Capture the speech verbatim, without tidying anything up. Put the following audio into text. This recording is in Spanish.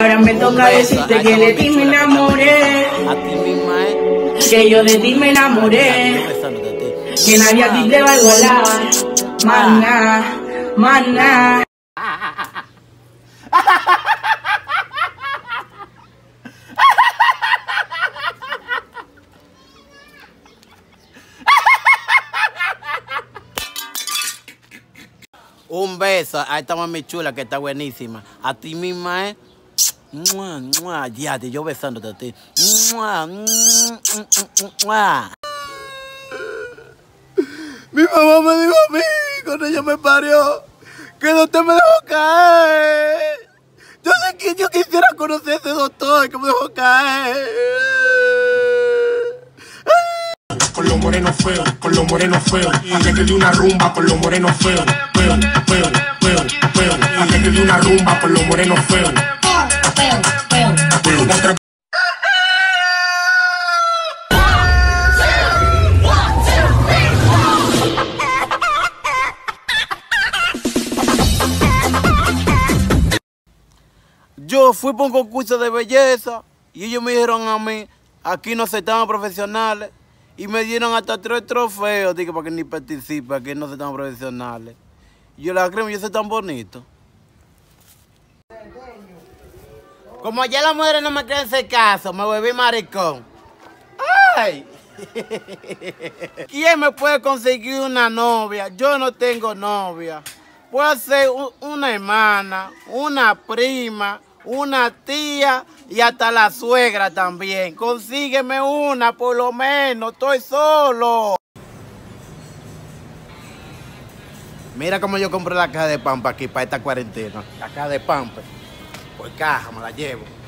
Ahora me toca decirte que de ti me enamoré. A ti misma, ¿eh? Que yo de ti me enamoré. Que nadie a ti te va a igualar. Maná, maná. Un beso a esta mami chula que está buenísima. A ti misma, ¿eh? Mua, mua, ya, te yo besándote a ti. Mua, mua, mua. Mi mamá me dijo a mí, cuando ella me parió, que el doctor me dejó caer. Yo sé que yo quisiera conocer a ese doctor que me dejó caer. Con los morenos feos, con los morenos feos. Y que te di una rumba con los morenos feos. Feo, feo, feo, feo. Y que te di una rumba con los morenos feos. Feo, feo, feo, feo. Yo fui por un concurso de belleza y ellos me dijeron a mí, aquí no aceptamos profesionales. Y me dieron hasta tres trofeos, dije, para que ni participe, aquí no aceptamos profesionales. Y yo la creo, yo soy tan bonito. Como ya las mujeres no me quieren hacer caso, me volví maricón. ¡Ay! ¿Quién me puede conseguir una novia? Yo no tengo novia. Puede ser una hermana, una prima, una tía y hasta la suegra también. Consígueme una por lo menos, estoy solo. Mira cómo yo compré la caja de pampa aquí para esta cuarentena. La caja de pampa. Por caja me la llevo.